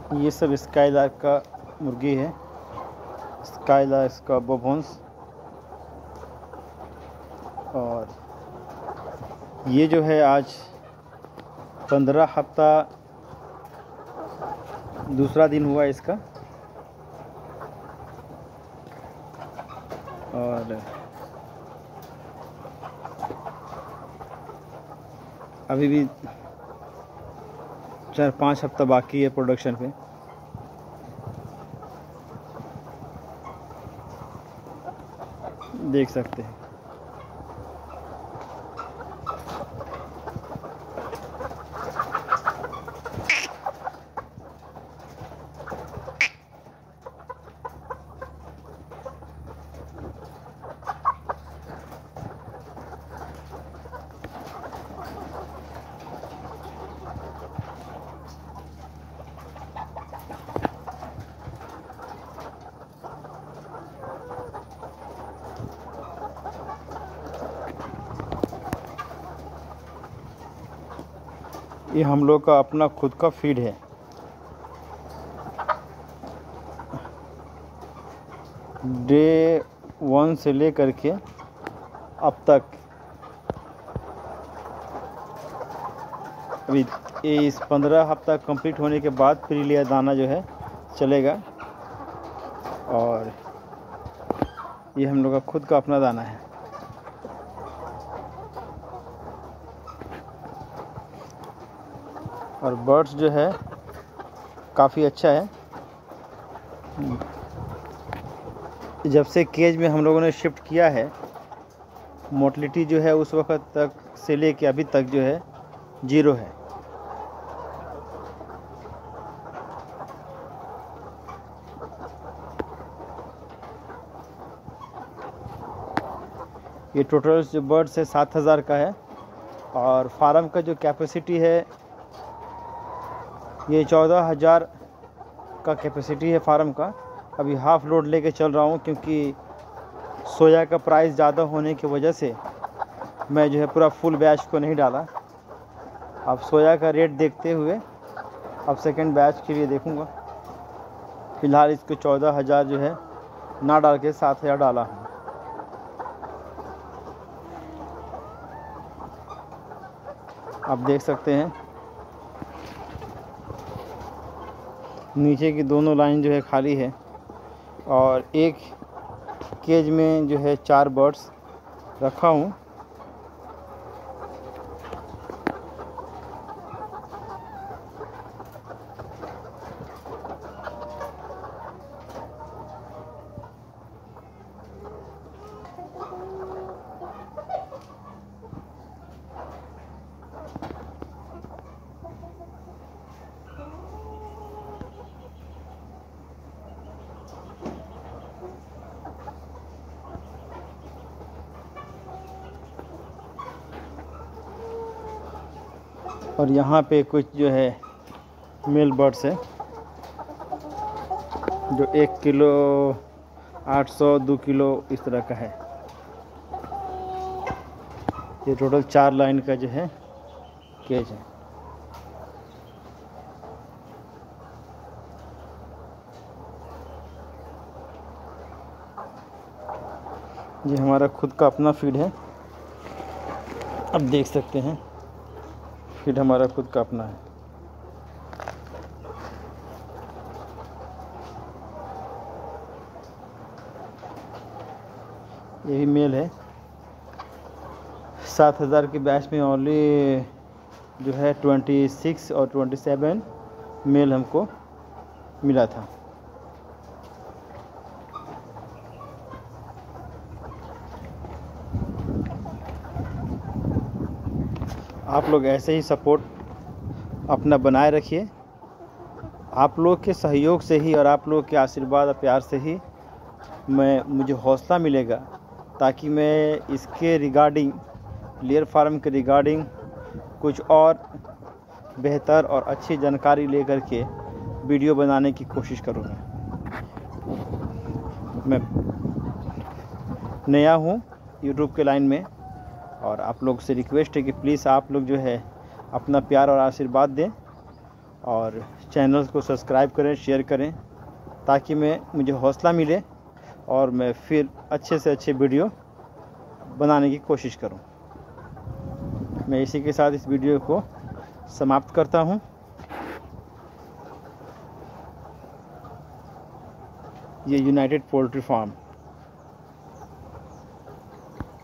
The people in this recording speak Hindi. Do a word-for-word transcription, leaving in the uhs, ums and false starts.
ये सब स्काईलार्क का मुर्गी है, स्काईलार्क का बॉबोन्स। और ये जो है आज पंद्रह हफ्ता दूसरा दिन हुआ इसका। और अभी भी चार पाँच हफ्ता बाकी है प्रोडक्शन पे। देख सकते हैं। ये हम लोग का अपना खुद का फीड है। डे वन से लेकर के अब तक अभी इस पंद्रह हफ्ता कंप्लीट होने के बाद फिर लिया दाना जो है चलेगा। और ये हम लोग का खुद का अपना दाना है। और बर्ड्स जो है काफ़ी अच्छा है। जब से केज में हम लोगों ने शिफ्ट किया है, मोर्टलिटी जो है उस वक्त तक से लेके अभी तक जो है जीरो है। ये टोटल जो बर्ड्स है सात हज़ार का है। और फार्म का जो कैपेसिटी है ये चौदह हज़ार का कैपेसिटी है फार्म का। अभी हाफ लोड लेके चल रहा हूँ क्योंकि सोया का प्राइस ज़्यादा होने की वजह से मैं जो है पूरा फुल बैच को नहीं डाला। अब सोया का रेट देखते हुए अब सेकंड बैच के लिए देखूँगा। फ़िलहाल इसको चौदह हज़ार जो है ना डाल के सात हज़ार डाला हूँ। आप देख सकते हैं नीचे की दोनों लाइन जो है खाली है। और एक केज में जो है चार बर्ड्स रखा हूँ। और यहाँ पे कुछ जो है मेल बर्ड्स है जो एक किलो आठ सौ दो किलो इस तरह का है। ये टोटल चार लाइन का जो है केज है। ये हमारा खुद का अपना फीड है। अब देख सकते हैं फीड हमारा खुद का अपना है। ये भी मेल है। सात हज़ार के बैच में ओनली जो है ट्वेंटी सिक्स और ट्वेंटी सेवन मेल हमको मिला था। आप लोग ऐसे ही सपोर्ट अपना बनाए रखिए। आप लोग के सहयोग से ही और आप लोग के आशीर्वाद और प्यार से ही मैं मुझे हौसला मिलेगा ताकि मैं इसके रिगार्डिंग लेयर फार्म के रिगार्डिंग कुछ और बेहतर और अच्छी जानकारी लेकर के वीडियो बनाने की कोशिश करूँगा। मैं नया हूँ यूट्यूब के लाइन में और आप लोग से रिक्वेस्ट है कि प्लीज़ आप लोग जो है अपना प्यार और आशीर्वाद दें और चैनल को सब्सक्राइब करें, शेयर करें, ताकि मैं मुझे हौसला मिले और मैं फिर अच्छे से अच्छे वीडियो बनाने की कोशिश करूं। मैं इसी के साथ इस वीडियो को समाप्त करता हूं। ये यूनाइटेड पोल्ट्री फार्म